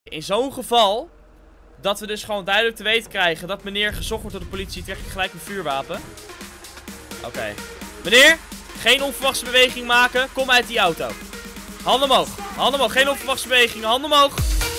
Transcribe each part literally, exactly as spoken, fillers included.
In zo'n geval, dat we dus gewoon duidelijk te weten krijgen dat meneer gezocht wordt door de politie, trek ik gelijk een vuurwapen. Oké. Okay. Meneer, geen onverwachte beweging maken. Kom uit die auto. Handen omhoog. Handen omhoog. Geen onverwachte bewegingen. Handen omhoog.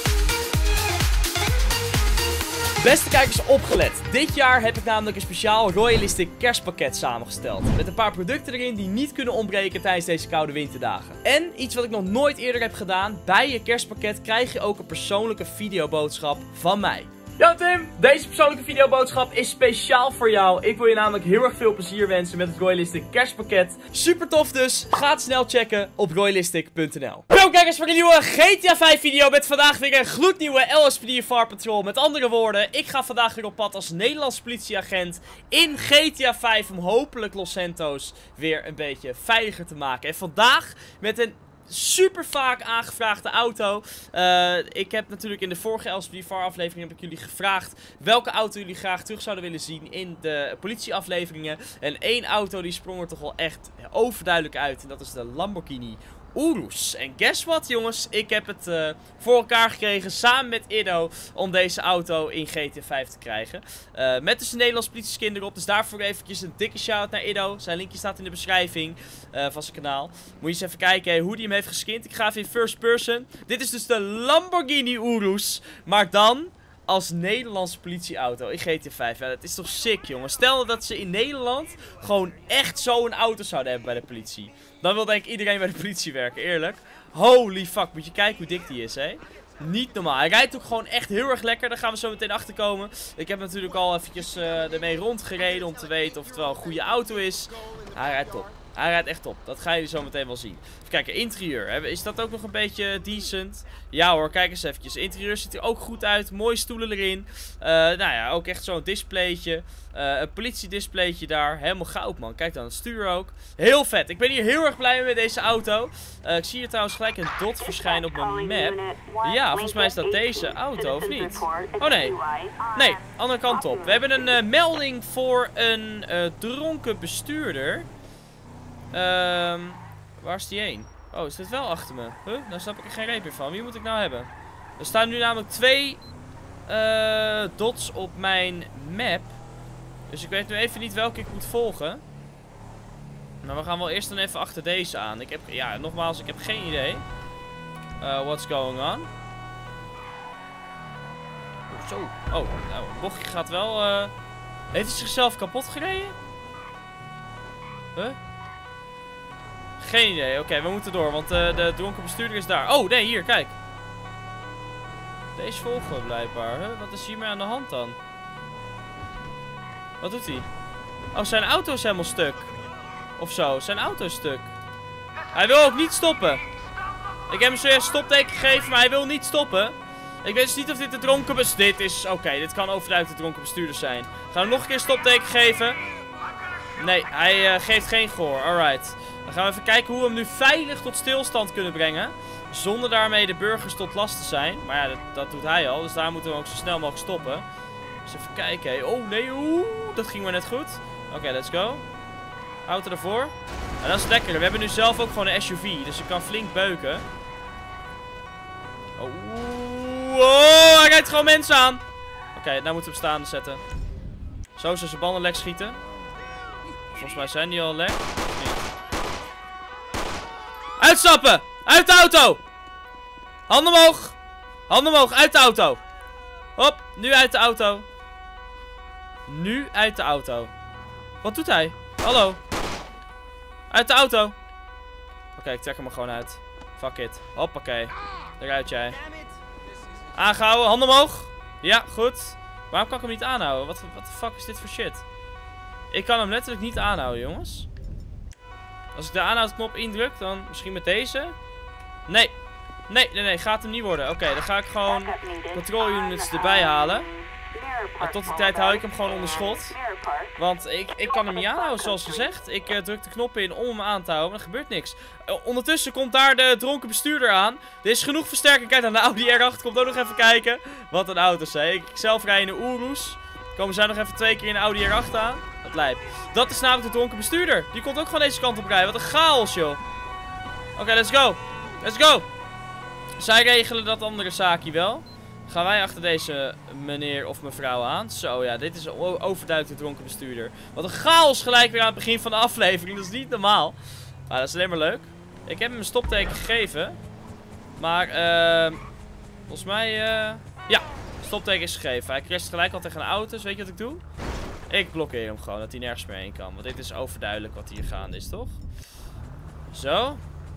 Beste kijkers, opgelet. Dit jaar heb ik namelijk een speciaal Royalistic kerstpakket samengesteld. Met een paar producten erin die niet kunnen ontbreken tijdens deze koude winterdagen. En iets wat ik nog nooit eerder heb gedaan. Bij je kerstpakket krijg je ook een persoonlijke videoboodschap van mij. Yo Tim, deze persoonlijke videoboodschap is speciaal voor jou. Ik wil je namelijk heel erg veel plezier wensen met het Royalistic kerstpakket. Super tof dus. Ga het snel checken op royalistic punt n l. Welkom kijkers voor een nieuwe G T A vijf video met vandaag weer een gloednieuwe L S P D Far Patrol. Met andere woorden, ik ga vandaag weer op pad als Nederlands politieagent in G T A vijf om hopelijk Los Santos weer een beetje veiliger te maken. En vandaag met een super vaak aangevraagde auto. Uh, ik heb natuurlijk in de vorige L S P D Far aflevering heb ik jullie gevraagd welke auto jullie graag terug zouden willen zien in de politieafleveringen. En één auto die sprong er toch wel echt overduidelijk uit. En dat is de Lamborghini Urus. En guess what jongens, ik heb het uh, voor elkaar gekregen samen met Iddo om deze auto in G T A vijf te krijgen. Uh, met dus een Nederlands politieskin erop. Dus daarvoor eventjes een dikke shout naar Iddo. Zijn linkje staat in de beschrijving uh, van zijn kanaal. Moet je eens even kijken hey, hoe die hem heeft geskind. Ik ga even in first person. Dit is dus de Lamborghini Urus. Maar dan als Nederlandse politieauto in G T A vijf. Ja, dat is toch sick jongens. Stel dat ze in Nederland gewoon echt zo'n auto zouden hebben bij de politie. Dan wil denk ik iedereen bij de politie werken, eerlijk. Holy fuck, moet je kijken hoe dik die is, hè. Niet normaal. Hij rijdt ook gewoon echt heel erg lekker. Daar gaan we zo meteen achter komen. Ik heb natuurlijk al eventjes uh, ermee rondgereden om te weten of het wel een goede auto is. Hij rijdt top. Hij rijdt echt top. Dat gaan jullie zo meteen wel zien. Even kijken, interieur. Is dat ook nog een beetje decent? Ja hoor, kijk eens eventjes. Interieur ziet er ook goed uit. Mooie stoelen erin. Uh, nou ja, ook echt zo'n displaytje. Uh, een politiedisplaytje daar. Helemaal goud man. Kijk dan, het stuur ook. Heel vet. Ik ben hier heel erg blij mee met deze auto. Uh, ik zie hier trouwens gelijk een dot verschijnen op mijn map. Ja, volgens mij is dat deze auto, of niet? Oh nee. Nee, andere kant op. We hebben een uh, melding voor een uh, dronken bestuurder. Um, waar is die heen? Oh, is dit wel achter me? Huh? Daar snap ik er geen reep meer van. Wie moet ik nou hebben? Er staan nu namelijk twee uh, dots op mijn map. Dus ik weet nu even niet welke ik moet volgen. Maar we gaan wel eerst dan even achter deze aan. Ik heb, ja, nogmaals, ik heb geen idee. Uh, what's going on? Oh, zo. Oh, nou, het bochtje gaat wel... Uh... Heeft hij zichzelf kapot gereden? Huh? Geen idee. Oké, okay, we moeten door, want uh, de dronken bestuurder is daar. Oh, nee, hier, kijk. Deze volgen we blijkbaar. Huh? Wat is hiermee aan de hand dan? Wat doet hij? Oh, zijn auto is helemaal stuk. Of zo, zijn auto is stuk. Hij wil ook niet stoppen. Ik heb hem zojuist stopteken gegeven, maar hij wil niet stoppen. Ik weet dus niet of dit de dronken bestuurder... Dit is... Oké, okay, dit kan overduidelijk de dronken bestuurder zijn. Gaan we nog een keer stopteken geven? Nee, hij uh, geeft geen gehoor. Alright. Dan gaan we even kijken hoe we hem nu veilig tot stilstand kunnen brengen. Zonder daarmee de burgers tot last te zijn. Maar ja, dat, dat doet hij al. Dus daar moeten we ook zo snel mogelijk stoppen. Dus even kijken. Hey. Oh nee, oeh. Dat ging maar net goed. Oké, okay, let's go. Auto ervoor. En dat is lekker. We hebben nu zelf ook gewoon een S U V. Dus je kan flink beuken. Oh, oh hij rijdt gewoon mensen aan. Oké, okay, nou moeten we hem staande zetten. Zo, zo zijn banden lek schieten. Volgens mij zijn die al lek. Uitstappen! Uit de auto! Handen omhoog! Handen omhoog, uit de auto! Hop, nu uit de auto. Nu uit de auto. Wat doet hij? Hallo? Uit de auto! Oké, okay, ik trek hem er gewoon uit. Fuck it. Hoppakee. Eruit jij. Aangehouden, handen omhoog. Ja, goed. Waarom kan ik hem niet aanhouden? Wat de fuck is dit voor shit? Ik kan hem letterlijk niet aanhouden, jongens. Als ik de aanhoudknop indruk, dan misschien met deze. Nee. Nee, nee, nee. Gaat hem niet worden. Oké, okay, dan ga ik gewoon control units erbij halen. En tot die tijd hou ik hem gewoon onder schot. Want ik, ik kan hem niet aanhouden, zoals gezegd. Ik uh, druk de knoppen in om hem aan te houden, maar er gebeurt niks. Uh, ondertussen komt daar de dronken bestuurder aan. Er is genoeg versterking. Kijk dan, de Audi R acht komt ook nog even kijken. Wat een auto's, hè. Ik zelf rij in de Urus. Komen zij nog even twee keer in de Audi R acht aan. Dat lijp. Dat is namelijk de dronken bestuurder. Die komt ook gewoon deze kant op rijden. Wat een chaos, joh. Oké, okay, let's go. Let's go. Zij regelen dat andere zaakje wel. Gaan wij achter deze meneer of mevrouw aan. Zo ja, dit is een overduidelijk dronken bestuurder. Wat een chaos gelijk weer aan het begin van de aflevering. Dat is niet normaal. Maar dat is alleen maar leuk. Ik heb hem een stopteken gegeven. Maar uh, volgens mij... Uh, ja, stopteken is gegeven. Hij crasht gelijk al tegen een auto. Dus weet je wat ik doe? Ik blokkeer hem gewoon, dat hij nergens meer heen kan. Want dit is overduidelijk wat hier gaande is, toch? Zo.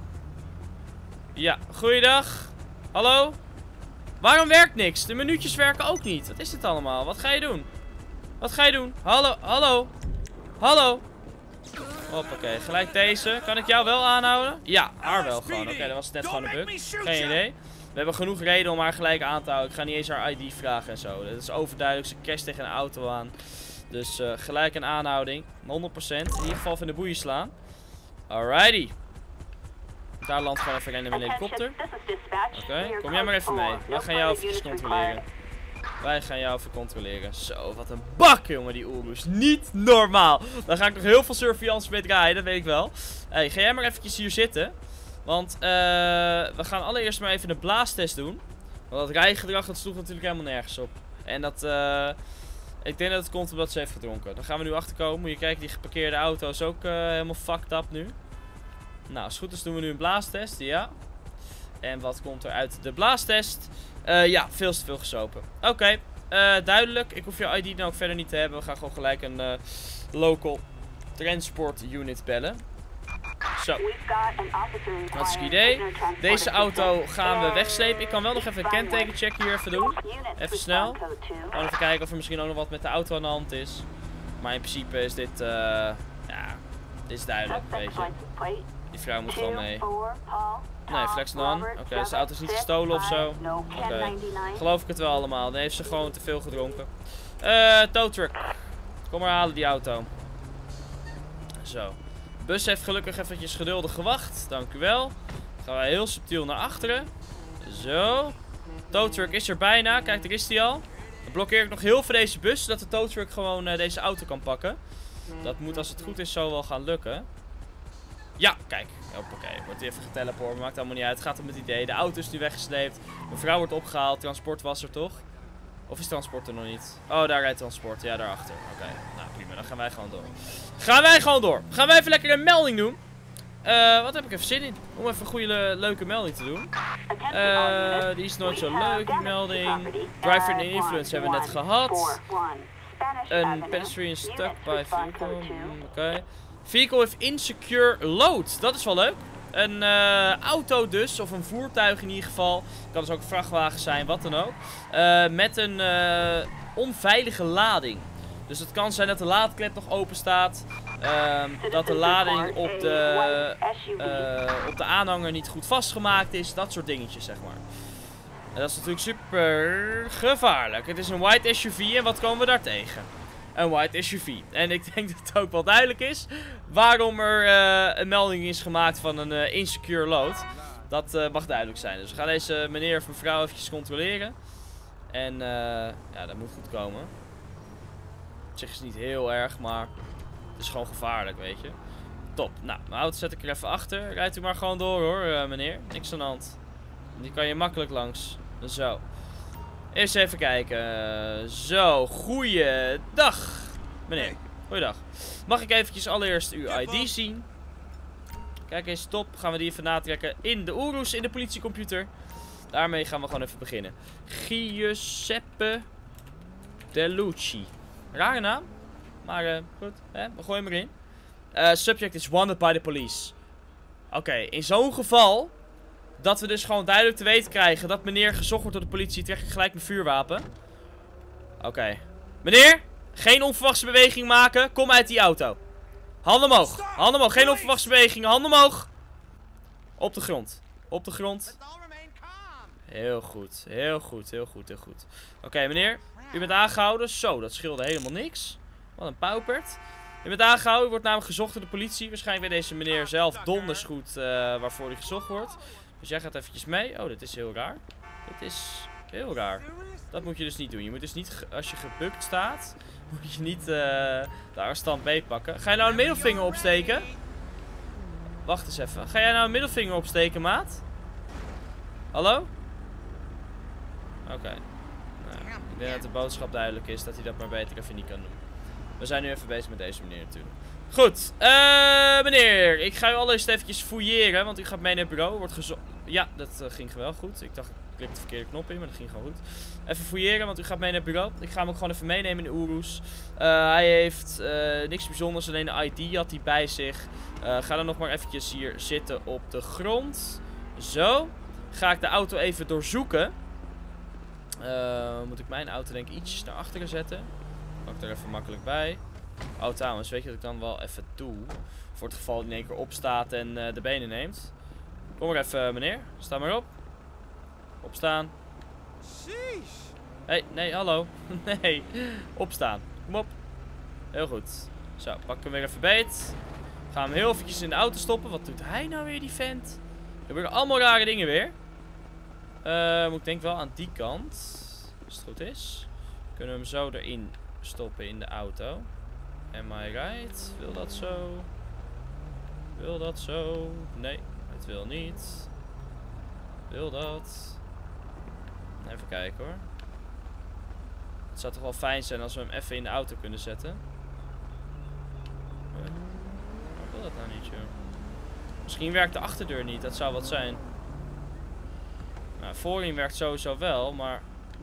Ja, goeiedag. Hallo? Waarom werkt niks? De minuutjes werken ook niet. Wat is dit allemaal? Wat ga je doen? Wat ga je doen? Hallo, hallo. Hallo. Hoppakee, gelijk deze. Kan ik jou wel aanhouden? Ja, haar wel gewoon. Oké, okay, dat was net gewoon een bug. Geen idee. We hebben genoeg reden om haar gelijk aan te houden. Ik ga niet eens haar I D vragen en zo. Dat is overduidelijk. Ze crasht tegen een auto aan. Dus uh, gelijk een aanhouding. honderd procent. In ieder geval van de boeien slaan. Alrighty. Daar landt gewoon even rennen met een helikopter. Oké, okay, kom jij maar even mee. Wij gaan jou even controleren. Wij gaan jou even controleren. Zo, wat een bak, jongen, die Urus. Niet normaal. Daar ga ik nog heel veel surveillance mee draaien, dat weet ik wel. Hey, ga jij maar eventjes hier zitten. Want uh, we gaan allereerst maar even een blaastest doen. Want dat rijgedrag, dat sloeg natuurlijk helemaal nergens op. En dat... Uh, ik denk dat het komt omdat ze heeft gedronken. Daar gaan we nu achterkomen. Moet je kijken, die geparkeerde auto is ook uh, helemaal fucked up nu. Nou, als het goed is doen we nu een blaastest, ja. En wat komt er uit de blaastest? Uh, ja, veel te veel gesopen. Oké, okay, uh, duidelijk. Ik hoef je I D nou ook verder niet te hebben. We gaan gewoon gelijk een uh, local transport unit bellen. Zo. Wat is het idee? Deze auto gaan we wegslepen. Ik kan wel nog even een kentekencheck hier even doen. Even snel. Gewoon even kijken of er misschien ook nog wat met de auto aan de hand is. Maar in principe is dit, uh, ja, dit is duidelijk, weet je. Die vrouw moet gewoon mee. Nee, flex dan. Oké, okay, dus de auto is niet gestolen of zo. Oké, okay. Geloof ik het wel allemaal. Dan heeft ze gewoon te veel gedronken. Uh, tow truck. Kom maar halen die auto. Zo. De bus heeft gelukkig eventjes geduldig gewacht. Dank u wel. Dan gaan wij heel subtiel naar achteren. Zo. Tow truck is er bijna. Kijk, daar is die al. Dan blokkeer ik nog heel veel deze bus, zodat de tow truck gewoon uh, deze auto kan pakken. Dat moet, als het goed is, zo wel gaan lukken. Ja, kijk. Hoppakee. Wordt even getelepoord. Maakt allemaal niet uit. Het gaat om het idee. De auto is nu weggesleept. Mijn vrouw wordt opgehaald. Transport was er toch? Of is transport er nog niet? Oh, daar rijdt transport. Ja, daarachter. Oké. Okay. Nou, prima. Dan gaan wij gewoon door. Gaan wij gewoon door. Gaan wij even lekker een melding doen. Uh, wat heb ik even zin in? Om even een goede, le leuke melding te doen. Uh, die is nooit zo leuk, die melding. Driver in influence hebben we net gehad. Een pedestrian stuck by vehicle. Oké. Okay. Vehicle with insecure load. Dat is wel leuk. Een uh, auto dus, of een voertuig in ieder geval. Kan dus ook een vrachtwagen zijn, wat dan ook. Uh, met een uh, onveilige lading. Dus het kan zijn dat de laadklep nog open staat. Uh, dat de lading op de, uh, op de aanhanger niet goed vastgemaakt is. Dat soort dingetjes, zeg maar. En dat is natuurlijk super gevaarlijk. Het is een white S U V en wat komen we daar tegen? Een white S U V. En ik denk dat het ook wel duidelijk is waarom er uh, een melding is gemaakt van een uh, insecure load. Dat uh, mag duidelijk zijn. Dus we gaan deze meneer of mevrouw eventjes controleren. En uh, ja, dat moet goed komen. Op zich is het niet heel erg, maar het is gewoon gevaarlijk, weet je. Top. Nou, mijn auto zet ik er even achter. Rijdt u maar gewoon door hoor, uh, meneer. Niks aan de hand. Die kan je makkelijk langs. Zo. Eerst even kijken. Zo, goeiedag. Meneer, goeiedag. Mag ik eventjes allereerst uw I D zien? Kijk eens, top. Gaan we die even natrekken in de Urus, in de politiecomputer. Daarmee gaan we gewoon even beginnen. Giuseppe Delucci. Rare naam. Maar uh, goed, hè? We gooien hem erin. Uh, subject is wanted by the police. Oké, okay, in zo'n geval... dat we dus gewoon duidelijk te weten krijgen dat meneer gezocht wordt door de politie, trek ik gelijk mijn vuurwapen. Oké. Okay. Meneer, geen onverwachte beweging maken. Kom uit die auto. Handen omhoog. Handen omhoog. Geen onverwachte bewegingen. Handen omhoog. Op de grond. Op de grond. Heel goed. Heel goed. Heel goed. Heel goed. Oké, okay, meneer. U bent aangehouden. Zo, dat scheelde helemaal niks. Wat een paupert. U bent aangehouden. U wordt namelijk gezocht door de politie. Waarschijnlijk weet deze meneer zelf donders goed uh, waarvoor hij gezocht wordt. Dus jij gaat eventjes mee. Oh, dit is heel raar. Dit is heel raar. Dat moet je dus niet doen. Je moet dus niet, als je gebukt staat, moet je niet uh, de arrestant meepakken. Ga je nou een middelvinger opsteken? Wacht eens even. Ga jij nou een middelvinger opsteken, maat? Hallo? Oké. Okay. Nou, ik denk dat de boodschap duidelijk is dat hij dat maar beter even niet kan doen. We zijn nu even bezig met deze meneer natuurlijk. Goed, uh, meneer, ik ga u allereerst eventjes fouilleren, want u gaat mee naar het bureau. Wordt gezo ja, dat uh, ging wel goed. Ik dacht, ik klik de verkeerde knop in, maar dat ging gewoon goed. Even fouilleren, want u gaat mee naar het bureau. Ik ga hem ook gewoon even meenemen in de Oeroes. Uh, hij heeft uh, niks bijzonders, alleen de I D had hij bij zich. Uh, ga dan nog maar eventjes hier zitten op de grond. Zo. Ga ik de auto even doorzoeken. Uh, moet ik mijn auto denk ik ietsjes naar achteren zetten. Kan ik er even makkelijk bij. Oh trouwens, weet je wat ik dan wel even doe? Voor het geval hij in één keer opstaat en uh, de benen neemt. Kom maar even meneer, sta maar op. Opstaan. Hé, hey, nee, hallo. Nee, opstaan. Kom op. Heel goed. Zo, pak ik hem weer even beet. Ga hem heel eventjes in de auto stoppen. Wat doet hij nou weer, die vent? Er gebeuren allemaal rare dingen weer. Uh, moet ik denk wel aan die kant. Als het goed is. Kunnen we hem zo erin stoppen in de auto. Am I right? Wil dat zo? Wil dat zo? Nee, het wil niet. Wil dat? Even kijken hoor. Het zou toch wel fijn zijn als we hem even in de auto kunnen zetten. Uh, maar wil dat nou niet, joh? Misschien werkt de achterdeur niet, dat zou wat zijn. Nou, voorin werkt sowieso wel, maar...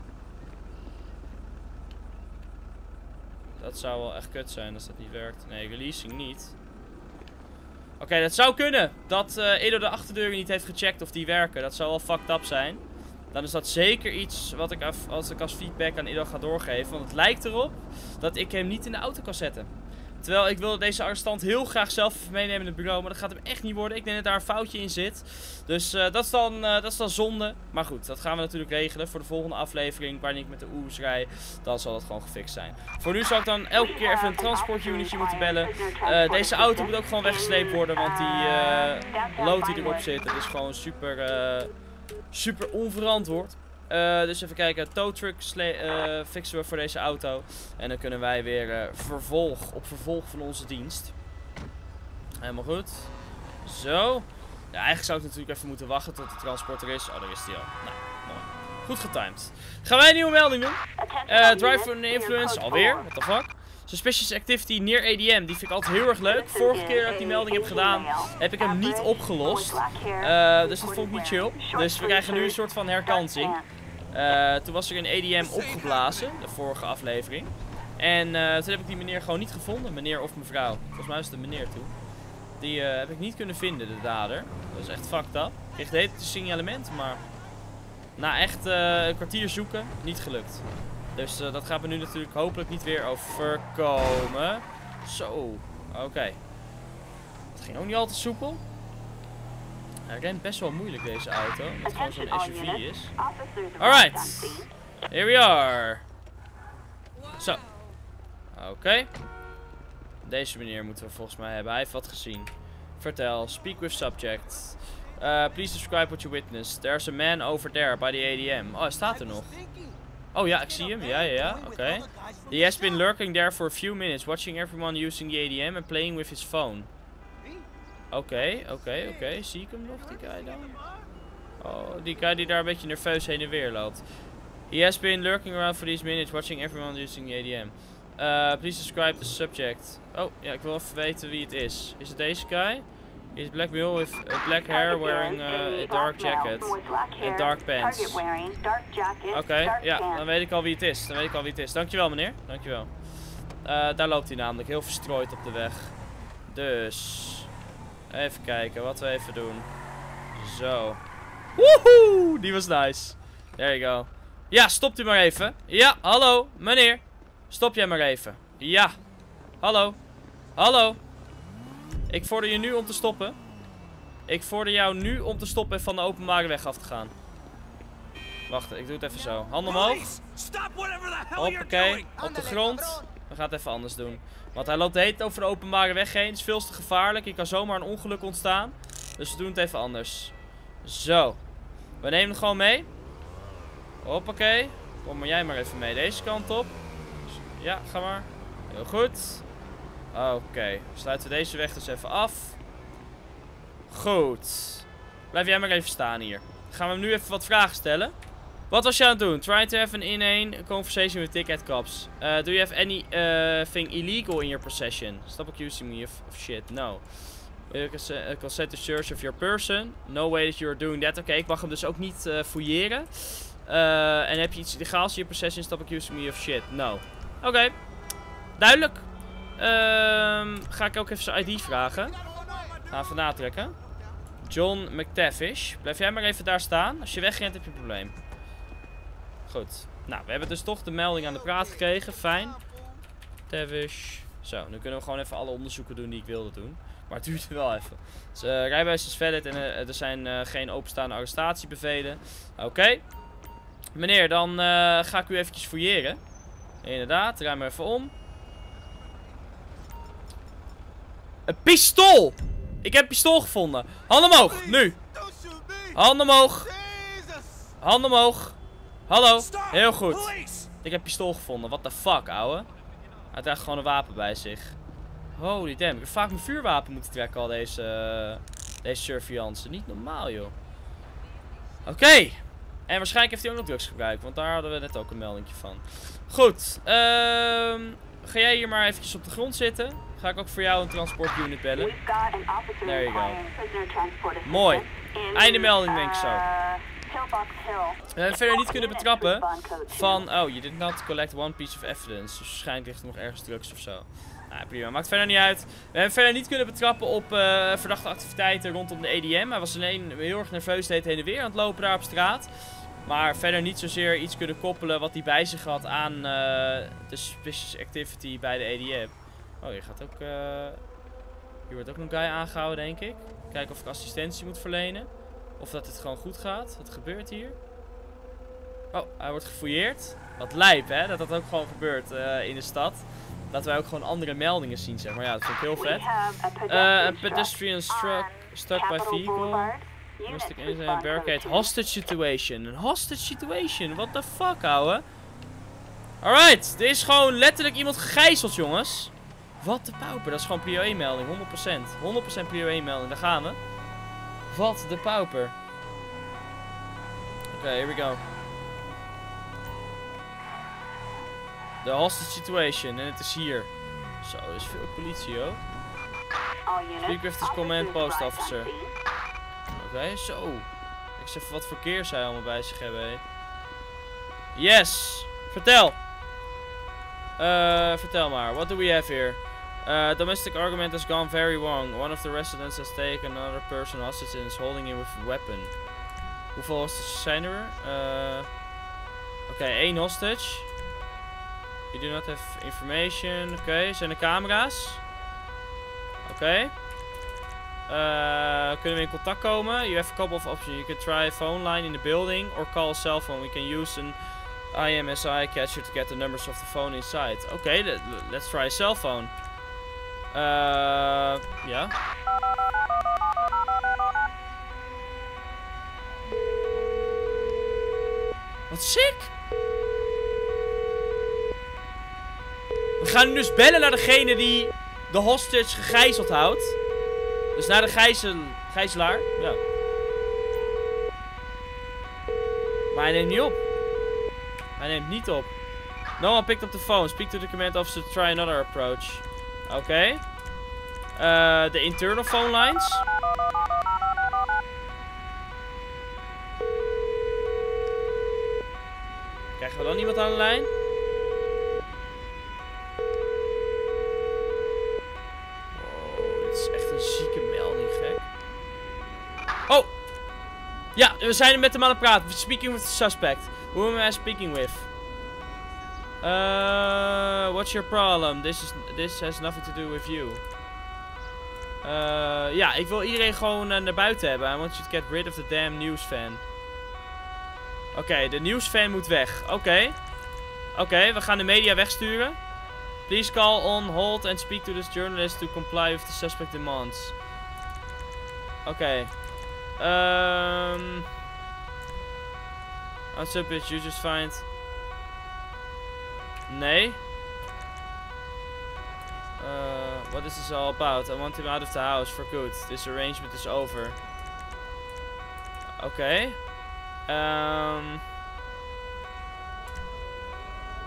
Dat zou wel echt kut zijn als dat niet werkt. Nee, releasing niet. Oké, okay, dat zou kunnen. Dat uh, Edo de achterdeuren niet heeft gecheckt of die werken. Dat zou wel fucked up zijn. Dan is dat zeker iets wat ik af, als ik als feedback aan Edo ga doorgeven. Want het lijkt erop dat ik hem niet in de auto kan zetten. Terwijl ik wilde deze arrestant heel graag zelf meenemen in het bureau. Maar dat gaat hem echt niet worden. Ik denk dat daar een foutje in zit. Dus uh, dat, is dan, uh, dat is dan zonde. Maar goed, dat gaan we natuurlijk regelen. Voor de volgende aflevering, wanneer ik met de Oeroes rij, dan zal dat gewoon gefixt zijn. Voor nu zal ik dan elke keer even een transportunitje moeten bellen. Uh, deze auto moet ook gewoon weggesleept worden. Want die uh, lood die erop zit, dat is gewoon super, uh, super onverantwoord. Uh, dus even kijken, tow truck uh, fixen we voor deze auto. En dan kunnen wij weer uh, vervolg, op vervolg van onze dienst. Helemaal goed. Zo. Ja, eigenlijk zou ik natuurlijk even moeten wachten tot de transporter is. Oh, daar is die al. Nou, mooi. Goed getimed. Gaan wij een nieuwe melding doen. Uh, drive for an influence, alweer. What the fuck. Suspicious activity near A D M. Die vind ik altijd heel erg leuk. Vorige keer dat ik die melding heb gedaan, heb ik hem niet opgelost. Uh, dus dat vond ik niet chill. Dus we krijgen nu een soort van herkansing. Uh, toen was er een A D M opgeblazen, de vorige aflevering. En uh, toen heb ik die meneer gewoon niet gevonden, meneer of mevrouw. Volgens mij was het een meneer toen. Die uh, heb ik niet kunnen vinden, de dader. Dat is echt fucked up. Ik kreeg de hele signalement, maar na echt uh, een kwartier zoeken, niet gelukt. Dus uh, dat gaat me nu natuurlijk hopelijk niet weer overkomen. Zo, oké. Okay. Het ging ook niet altijd soepel. Hij rent best wel moeilijk deze auto, omdat het gewoon zo'n S U V is. Alright, here we are. Zo. Oké. Okay. Deze meneer moeten we volgens mij hebben. Hij heeft wat gezien. Vertel, speak with subject. Uh, please describe what you witnessed. There's a man over there by the A D M. Oh, hij staat er nog. Oh ja, ik zie hem. Ja, ja, ja. Oké. Okay. He has been lurking there for a few minutes, watching everyone using the A D M and playing with his phone. Oké, okay, oké, okay, oké. Okay. Zie ik hem nog, die guy dan? Oh, die guy die daar een beetje nerveus heen en weer loopt. He has been lurking around for these minutes, watching everyone using the A D M. Uh, please describe the subject. Oh, ja, ik wil even weten wie het is. Is het deze guy? He is black male with uh, black hair, wearing uh, a dark jacket and dark pants. Oké, okay, ja, dan weet ik al wie het is. Dan weet ik al wie het is. Dankjewel, meneer. Dankjewel. Uh, daar loopt hij namelijk, heel verstrooid op de weg. Dus... Even kijken, wat we even doen. Zo. Woehoe, die was nice. There you go. Ja, stopt u maar even. Ja, hallo, meneer. Stop jij maar even. Ja. Hallo. Hallo. Ik vorder je nu om te stoppen. Ik vorder jou nu om te stoppen en van de openbare weg af te gaan. Wacht, ik doe het even zo. Handen omhoog. Hoppakee, op de grond. We gaan het even anders doen. Want hij loopt de hele tijd over de openbare weg heen. Het is veel te gevaarlijk. Er kan zomaar een ongeluk ontstaan. Dus we doen het even anders. Zo. We nemen het gewoon mee. Hoppakee. Kom maar jij maar even mee deze kant op. Ja, ga maar. Heel goed. Oké. Okay. Sluiten we deze weg dus even af. Goed. Blijf jij maar even staan hier. Dan gaan we hem nu even wat vragen stellen. Wat was je aan het doen? Try to have an inane conversation with ticket cops. Uh, do you have anything illegal in your possession? Stop accusing me of, of shit. No. You can consent to search of your person. No way that you're doing that. Oké, okay, ik mag hem dus ook niet uh, fouilleren. Uh, en heb je iets illegaals in je possession? Stop accusing me of shit. No. Oké. Okay. Duidelijk. Uh, ga ik ook even zijn I D vragen. Ga even natrekken. John McTavish. Blijf jij maar even daar staan. Als je wegrent heb je een probleem. Goed. Nou, we hebben dus toch de melding aan de praat gekregen. Fijn. Tavish. Zo, nu kunnen we gewoon even alle onderzoeken doen die ik wilde doen. Maar het duurt wel even. Dus, uh, rijbewijs is valid en uh, er zijn uh, geen openstaande arrestatiebevelen. Oké. Okay. Meneer, dan uh, ga ik u eventjes fouilleren. Inderdaad, ruim maar even om. Een pistool! Ik heb een pistool gevonden. Handen omhoog, nu. Handen omhoog. Handen omhoog. Hallo. Heel goed. Ik heb een pistool gevonden. What the fuck, ouwe. Hij draagt gewoon een wapen bij zich. Holy damn. Ik heb vaak mijn vuurwapen moeten trekken al deze, uh, deze surveillance. Niet normaal, joh. Oké. Okay. En waarschijnlijk heeft hij ook nog drugs gebruikt. Want daar hadden we net ook een meldingje van. Goed. Ehm... Uh, ga jij hier maar eventjes op de grond zitten. Ga ik ook voor jou een transportunit bellen. There you go. Mooi. Einde melding, denk ik zo. We hebben verder niet kunnen betrappen van... Oh, you did not collect one piece of evidence. Dus waarschijnlijk ligt er nog ergens drugs of zo. Nou, prima. Maakt verder niet uit. We hebben verder niet kunnen betrappen op uh, verdachte activiteiten rondom de E D M. Hij was alleen heel erg nerveus, deed heen en weer aan het lopen daar op straat. Maar verder niet zozeer iets kunnen koppelen wat hij bij zich had aan uh, de suspicious activity bij de E D M. Oh, hier gaat ook... Uh... Hier wordt ook een guy aangehouden, denk ik. Kijken of ik assistentie moet verlenen. Of dat het gewoon goed gaat. Wat gebeurt hier? Oh, hij wordt gefouilleerd. Wat lijp, hè? Dat dat ook gewoon gebeurt uh, in de stad. Dat wij ook gewoon andere meldingen zien, zeg maar. Ja, dat vind ik heel vet. Uh, a pedestrian struck, stuck by vehicle. Domestic incident, barricade, hostage situation. Een hostage situation, what the fuck, ouwe. Alright, er is gewoon letterlijk iemand gegijzeld, jongens. Wat de pauper, dat is gewoon P O E-melding, honderd procent. honderd procent P O E-melding, daar gaan we. Wat de pauper. Oké, okay, here we go. De hostage situation, en het is hier. Zo, er is veel politie, hoor. Speak with this command post officer. Oké, okay, zo. Ik zeg even wat verkeer zij allemaal bij zich hebben. He. Yes! Vertel! Uh, vertel maar. What do we have here? Uh, domestic argument has gone very wrong. One of the residents has taken another person hostage and is holding him with a weapon. Hoeveel hostages zijn er? Uh, Oké, okay, één hostage. You do not have information. Oké, okay, zijn er camera's? Oké. Okay. Uh, kunnen we in contact komen? You have a couple of options. You can try a phone line in the building or call a cell phone. We can use an I M S I catcher to get the numbers of the phone inside. Oké, okay, let, let's try a cell phone. Uh, ja. Yeah. Wat sick! We gaan nu dus bellen naar degene die de hostage gegijzeld houdt. Dus naar de gijzel, gijzelaar. Ja. Maar hij neemt niet op. Hij neemt niet op. No one picked up the phone. Speak to the command officer to try another approach. Oké. Okay. Uh, de internal phone lines. Krijgen we dan iemand aan de lijn? Zieke melding, gek. Oh! Ja, we zijn met hem aan het praten. Speaking with the suspect. Who am I speaking with? Uh, what's your problem? This, is, this has nothing to do with you. Uh, ja, ik wil iedereen gewoon uh, naar buiten hebben. I want you to get rid of the damn news fan. Oké, okay, de nieuwsfan moet weg. Oké. Okay. Oké, okay, we gaan de media wegsturen. Please call on hold and speak to this journalist to comply with the suspect demands. Oké. Okay. Um. What's up, bitch? You just find. Nee. Uh, what is this all about? I want him out of the house for good. This arrangement is over. Oké. Okay. Um.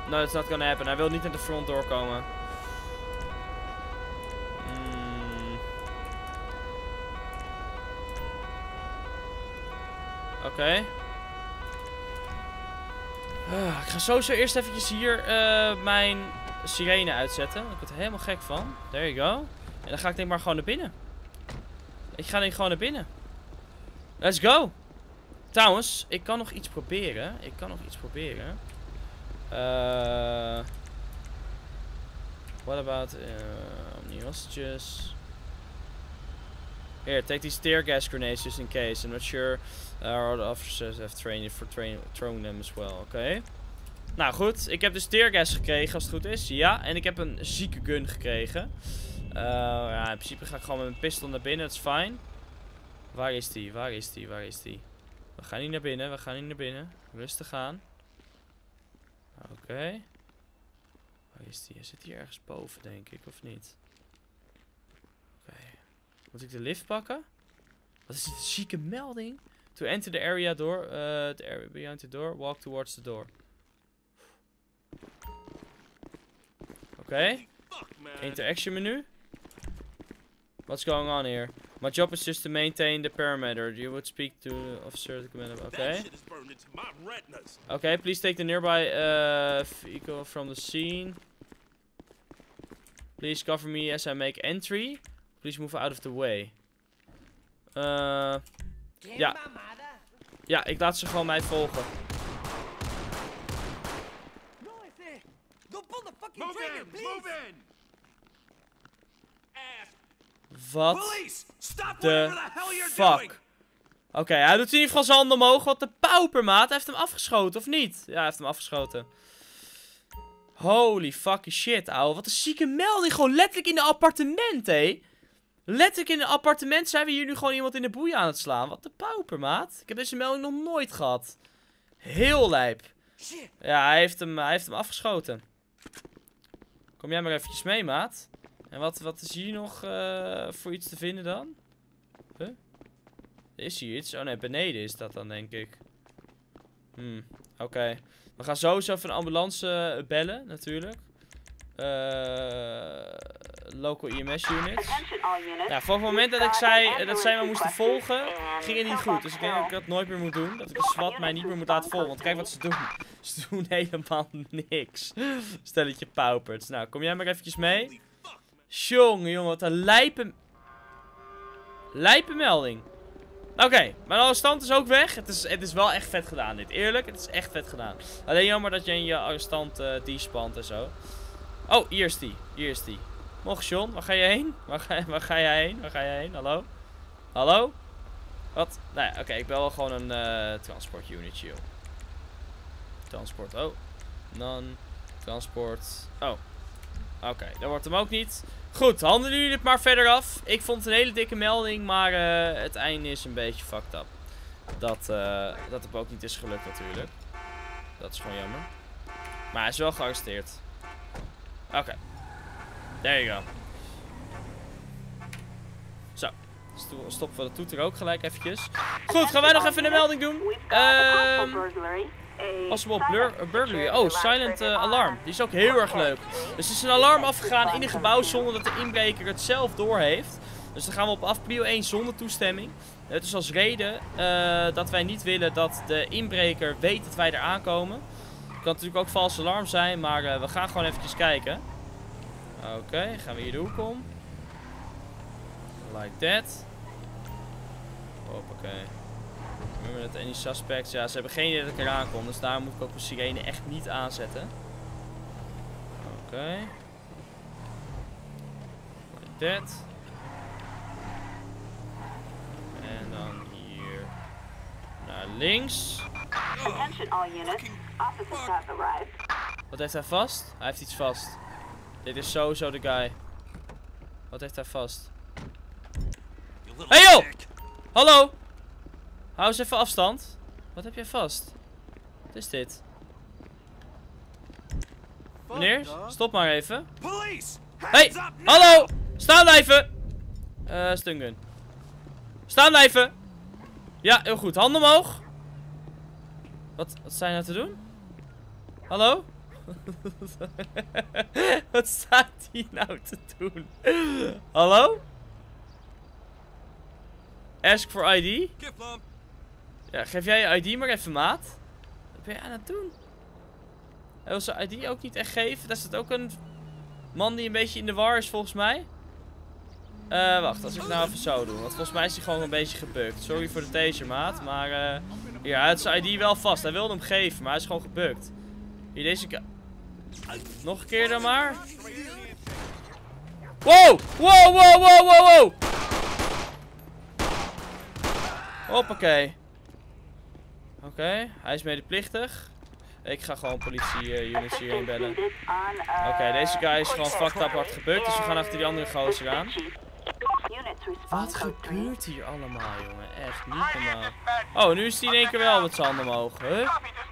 No, that's not gonna happen. Hij wil niet naar de front doorkomen. Mm. Oké. Okay. Uh, ik ga sowieso eerst eventjes hier uh, mijn sirene uitzetten. Ik word er helemaal gek van. There you go. En dan ga ik denk maar gewoon naar binnen. Ik ga denk gewoon naar binnen. Let's go. Trouwens, ik kan nog iets proberen. Ik kan nog iets proberen. Uh, what about uh, new hostages? Here, take these tear gas grenades just in case. I'm not sure our other officers have trained for train throwing them as well. Oké. Okay. Nou goed, ik heb dus tear gas gekregen als het goed is. Ja, en ik heb een zieke gun gekregen. Uh, ja, in principe ga ik gewoon met mijn pistool naar binnen. Dat is fijn. Waar is die? Waar is die? Waar is die? We gaan niet naar binnen. We gaan niet naar binnen. Rustig aan. Oké. Okay. Waar is die? Hij zit hier ergens boven, denk ik, of niet? Oké. Okay. Moet ik de lift pakken? Wat is dit? Een zieke melding? To enter the area door. Uh, the area behind the door. Walk towards the door. Oké. Okay. Interaction menu. What's going on here? My job is just to maintain the perimeter. You would speak to the officer at the command. Okay. Okay, please take the nearby uh, vehicle from the scene. Please cover me as I make entry. Please move out of the way. Uh, ja. Ja, ik laat ze gewoon mij volgen. Wat de fuck? Oké, okay, hij doet in ieder geval zijn handen omhoog. Wat de paupermaat. Hij heeft hem afgeschoten, of niet? Ja, hij heeft hem afgeschoten. Holy fucking shit, ouwe. Wat een zieke melding. Gewoon letterlijk in de appartement, hé. Letterlijk in een appartement zijn we hier nu gewoon iemand in de boei aan het slaan. Wat de paupermaat. Ik heb deze melding nog nooit gehad. Heel lijp. Ja, hij heeft hem, hij heeft hem afgeschoten. Kom jij maar eventjes mee, maat. En wat, wat is hier nog uh, voor iets te vinden dan? Huh? Is hier iets? Oh nee, beneden is dat dan, denk ik. Hmm, oké. Okay. We gaan sowieso even een ambulance uh, bellen, natuurlijk. Uh, local E M S units. Ja, voor het moment dat ik zei dat zij me moesten volgen, ging het niet goed. Dus ik denk dat ik dat nooit meer moet doen. Dat ik de SWAT mij niet meer moet laten volgen. Want kijk wat ze doen. Ze doen helemaal niks. Stelletje pauperts. Nou, kom jij maar eventjes mee. Jongen, jongen, wat een lijpe... Lijpe melding. Oké, okay, mijn arrestant is ook weg. Het is, het is wel echt vet gedaan dit. Eerlijk, het is echt vet gedaan. Alleen jammer dat je in je arrestant uh, despant en zo. Oh, hier is die. Hier is die. Mocht John, waar ga je heen? Waar ga, waar ga jij heen? Waar ga jij heen? Hallo? Hallo? Wat? Nou ja, oké, okay, ik bel wel gewoon een uh, transport unit, joh. Transport, oh. Non. Transport. Oh. Oké, okay, dat wordt hem ook niet. Goed, handelen jullie het maar verder af. Ik vond het een hele dikke melding, maar uh, het einde is een beetje fucked up. Dat, uh, dat het ook niet is gelukt natuurlijk. Dat is gewoon jammer. Maar hij is wel gearresteerd. Oké. Okay. There you go. Zo. Stoppen we de toeter ook gelijk eventjes. Goed, gaan wij nog even een melding doen. Ehm... Possible blur burglary. Oh, silent uh, alarm. Die is ook heel erg leuk. Dus er is een alarm afgegaan in een gebouw zonder dat de inbreker het zelf doorheeft. Dus daar gaan we op af. Prio één zonder toestemming. Het is als reden uh, dat wij niet willen dat de inbreker weet dat wij er aankomen. Het kan natuurlijk ook vals alarm zijn, maar uh, we gaan gewoon eventjes kijken. Oké, okay, gaan we hier de hoek om. Like that. Hoppakee. Remember that any suspects. Ja, ze hebben geen idee dat ik eraan kom. Dus daarom moet ik ook mijn sirene echt niet aanzetten. Oké. Okay. Like that. En dan hier naar links. Wat heeft hij vast? Hij heeft iets vast. Dit is sowieso de guy. Wat heeft hij vast? Hey joh! Hallo! Hou eens even afstand. Wat heb jij vast? Wat is dit? Meneer, stop maar even. Hey! Hallo! Staan blijven! Eh, uh, stungun. Staan blijven! Ja, heel goed. Handen omhoog. Wat, wat zijn nou te doen? Hallo? Wat staat hij nou te doen? Hallo? Ask for I D? Ja, geef jij je I D maar even, maat. Wat ben je aan het doen? Hij wil zijn I D ook niet echt geven. Daar staat ook een man die een beetje in de war is volgens mij. Uh, wacht, als ik nou even zo doe. Want volgens mij is hij gewoon een beetje gebukt. Sorry voor de taser, maat. Maar uh, ja, hij had zijn I D wel vast. Hij wilde hem geven, maar hij is gewoon gebukt. Hier, deze keer. Nog een keer dan maar. Wow! Wow, wow, wow, wow, wow! Hoppakee. Oké, okay, hij is medeplichtig. Ik ga gewoon politie-units uh, hierheen bellen. Oké, okay, deze guy is gewoon fucked up hard gebukt. Dus we gaan achter die andere gozer aan. Wat gebeurt hier allemaal, jongen? Echt niet normaal. Oh, nu is hij in één keer wel met zijn handen omhoog. Huh?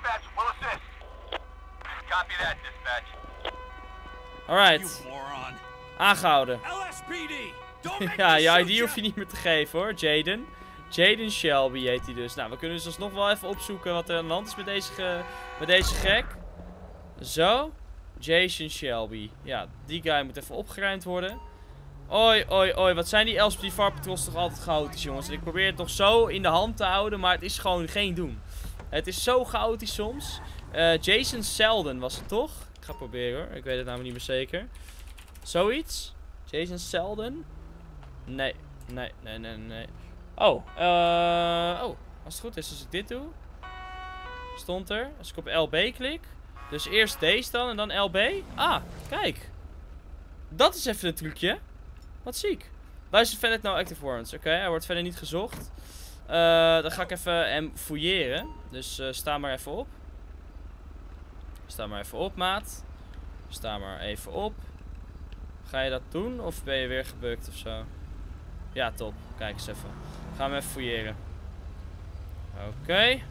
Alright. Aangehouden. Ja, je I D hoef je niet meer te geven hoor, Jaden. Jaden Shelby heet hij dus. Nou, we kunnen dus alsnog wel even opzoeken wat er aan de hand is met deze, ge met deze gek. Zo. Jason Shelby. Ja, die guy moet even opgeruimd worden. Oi, oi, oi. Wat zijn die L S P D V A R patrols toch altijd chaotisch, jongens. Ik probeer het nog zo in de hand te houden, maar het is gewoon geen doen. Het is zo chaotisch soms. Uh, Jason Selden was het toch? Ik ga proberen hoor. Ik weet het namelijk niet meer zeker. Zoiets? Jason Selden? Nee. Nee, nee, nee, nee. Oh, uh, oh, als het goed is, als ik dit doe, stond er, als ik op L B klik, dus eerst deze dan en dan L B. Ah, kijk. Dat is even een trucje. Wat ziek. Waar is valid no active warrants? Oké, okay, hij wordt verder niet gezocht. Uh, dan ga ik even hem fouilleren. Dus uh, sta maar even op. Sta maar even op, maat. Sta maar even op. Ga je dat doen of ben je weer gebukt of zo? Ja, top. Kijk eens even. Gaan we even fouilleren. Oké. Okay.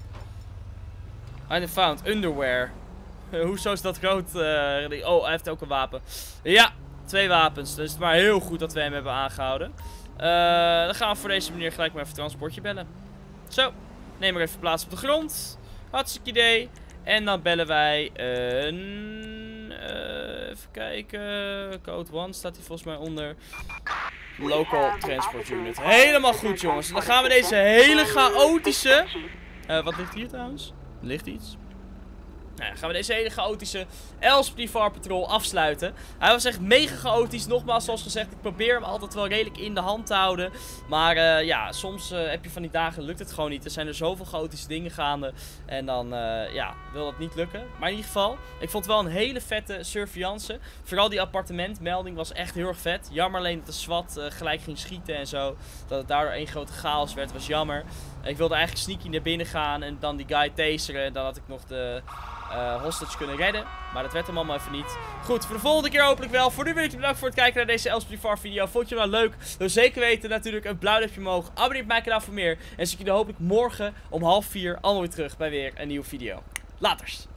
I found underwear. Hoezo is dat groot? Uh, oh, hij heeft ook een wapen. Ja, twee wapens. Dus het is maar heel goed dat we hem hebben aangehouden. Uh, dan gaan we voor deze manier gelijk maar even een transportje bellen. Zo. Neem maar even plaats op de grond. Hartstikke idee. En dan bellen wij een... Uh, even kijken. Code one staat hier volgens mij onder. Local Transport Unit. Helemaal goed, jongens. En dan gaan we deze hele chaotische... Uh, wat ligt hier trouwens? Er ligt iets. Nou ja, gaan we deze hele chaotische L S P D V A R patrol afsluiten. Hij was echt mega chaotisch. Nogmaals, zoals gezegd, ik probeer hem altijd wel redelijk in de hand te houden. Maar uh, ja, soms uh, heb je van die dagen, lukt het gewoon niet. Er zijn er zoveel chaotische dingen gaande. En dan, uh, ja, wil dat niet lukken. Maar in ieder geval, ik vond het wel een hele vette surveillance. Vooral die appartementmelding was echt heel erg vet. Jammer alleen dat de SWAT uh, gelijk ging schieten en zo. Dat het daardoor één grote chaos werd, was jammer. Ik wilde eigenlijk sneaky naar binnen gaan en dan die guy taseren. En dan had ik nog de... Uh, hostage kunnen redden. Maar dat werd hem allemaal even niet. Goed, voor de volgende keer hopelijk wel. Voor nu wil ik je bedanken voor het kijken naar deze L S P D V A R video. Vond je hem nou leuk? Dan zeker weten natuurlijk een blauw duimpje omhoog. Abonneer op mijn kanaal voor meer. En zie ik jullie hopelijk morgen om half vier allemaal weer terug bij weer een nieuwe video. Laters!